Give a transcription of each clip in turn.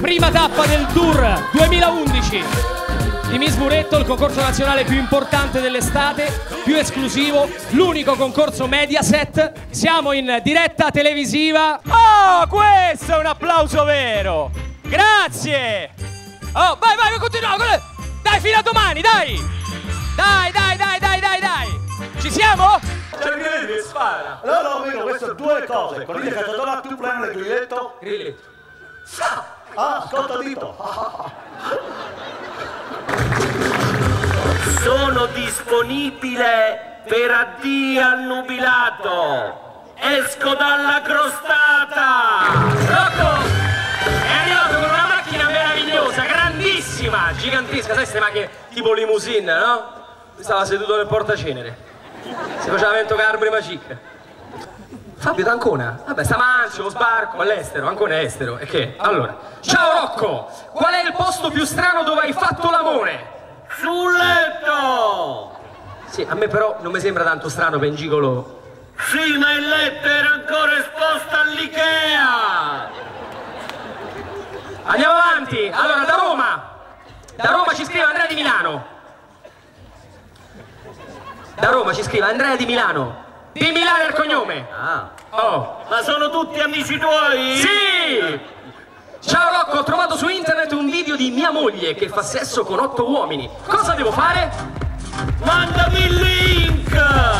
Prima tappa del Tour 2011 di Miss Muretto, il concorso nazionale più importante dell'estate, più esclusivo, l'unico concorso Mediaset. Siamo in diretta televisiva. Oh, questo è un applauso vero! Grazie! Oh, vai, continuiamo! Dai, fino a domani, dai! Dai! Ci siamo? C'è il grilletto che spara! No, Mino, queste sono due cose. Con il cacciatore più plano del grilletto. Grilletto. Ah, ascolta dito. Sono disponibile per addio al nubilato. Esco dalla crostata. Rocco! È arrivato con una macchina meravigliosa, grandissima, gigantesca. Sai queste macchine tipo limousine, no? Stava seduto nel portacenere. Si faceva vento carbone macicca. Fabio d'Ancona? Vabbè, sta Mancio, sbarco all'estero, Ancona è estero. E che? Allora, ciao Rocco! Qual è il posto più strano dove hai fatto l'amore? Sul letto! Sì, a me però non mi sembra tanto strano per un gigolo. Sì, ma il letto era ancora esposto all'Ikea! Andiamo avanti! Allora, da Roma! Da Roma ci scrive Andrea di Milano. Da Roma ci scrive Andrea di Milano. Di Milano è il cognome. Ah. Oh. Ma sono tutti amici tuoi? Sì! Ciao Rocco, ho trovato su internet un video di mia moglie che fa sesso con 8 uomini. Cosa devo fare? Mandami il link!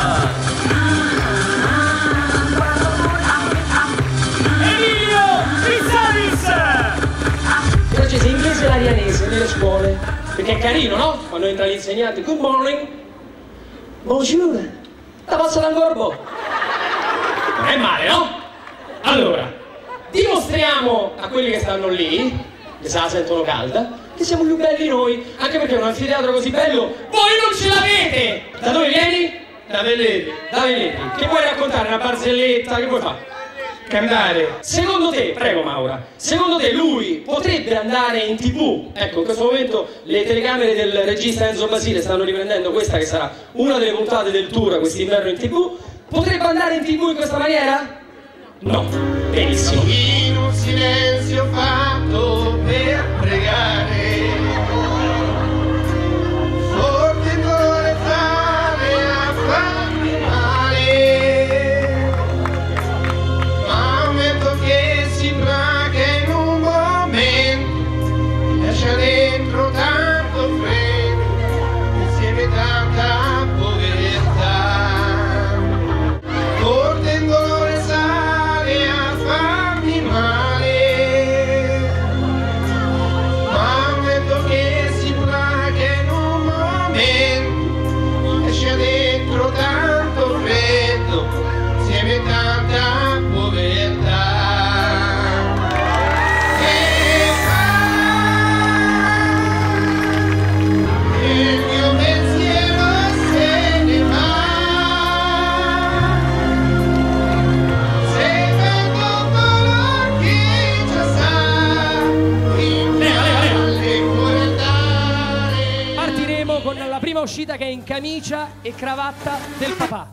Emilio Pizzaris! Francese, inglese e l'arianese nelle scuole. Perché è carino, no? Quando entra l'insegnante. Good morning. Bonjour. La passano ancora un po'. Non è male, no? Allora, dimostriamo a quelli che stanno lì, che se la sentono calda, che siamo più belli noi. Anche perché un anfiteatro così bello voi non ce l'avete! Da dove vieni? Da Velletri. Da Velletri. Che vuoi raccontare? Una barzelletta? Che vuoi fare? Cantare. Secondo te, prego Maura, secondo te lui potrebbe andare in TV? Ecco, in questo momento le telecamere del regista Enzo Basile stanno riprendendo questa che sarà una delle puntate del tour quest'inverno in TV. Potrebbe andare in TV in questa maniera? No. Benissimo. In un silenzio fatto per pregare, forte dolore fame a farmi male, ma ammetto che si placa in un momento, lascia dentro tanto freddo, insieme tanta povertà, forte dolore sale a farmi male, ma ammetto che si placa in un momento, lascia dentro tanto freddo, insieme tanta povertà. Che fa che il mio pensiero se ne va, seguendo color che già sa, in valle puoi andare. Partiremo con la prima uscita che è in camicia e cravatta del papà.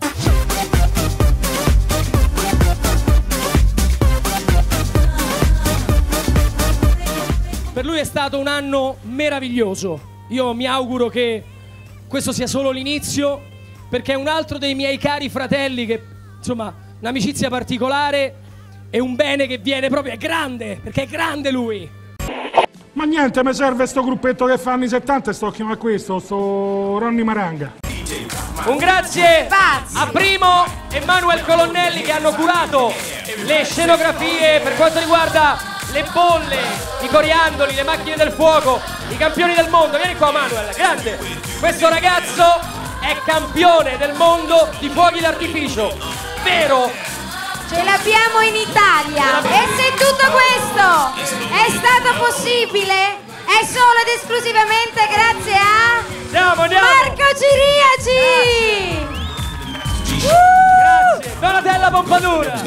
Per lui è stato un anno meraviglioso. Io mi auguro che questo sia solo l'inizio, perché è un altro dei miei cari fratelli che, insomma, un'amicizia particolare e un bene che viene proprio, è grande, perché è grande lui. Ma niente, mi serve sto gruppetto che fa anni 70 e sto chiamando a questo, sto Ronny Maranga. Un grazie a Primo e Manuel Colonnelli che hanno curato le scenografie per quanto riguarda le bolle, i coriandoli, le macchine del fuoco, i campioni del mondo. Vieni qua Manuel, grande! Questo ragazzo è campione del mondo di fuochi d'artificio, vero? Ce l'abbiamo in Italia e se tutto questo è stato possibile è solo ed esclusivamente grazie a Andiamo! Marco Ciriaci! Grazie! Donatella Pompadour!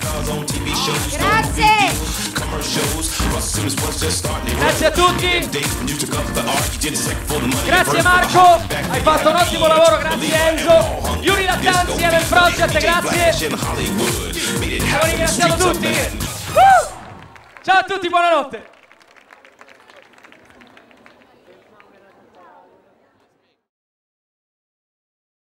Grazie! Grazie a tutti! Grazie Marco! Hai fatto un ottimo lavoro, grazie Enzo! Yuri Lattanzi e del Project, grazie! Abbiamo ringraziato tutti! Ciao a tutti, buonanotte!